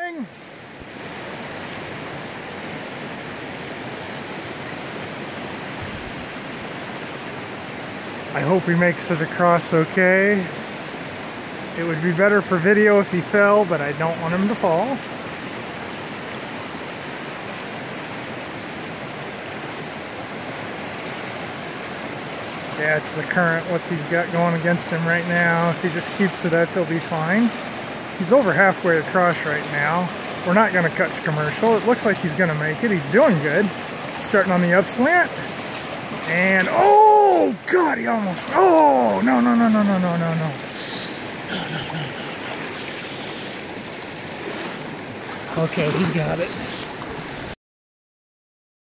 going! I hope he makes it across okay. It would be better for video if he fell, but I don't want him to fall. Yeah, it's the current, what's he's got going against him right now. If he just keeps it up, he'll be fine. He's over halfway across right now. We're not going to cut to commercial. It looks like he's going to make it. He's doing good. Starting on the upslant. And, oh, God, he almost, oh, no. Okay, he's got it.